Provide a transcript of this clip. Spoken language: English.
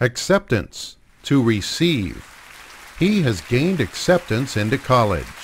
Acceptance. To receive. He has gained acceptance into college.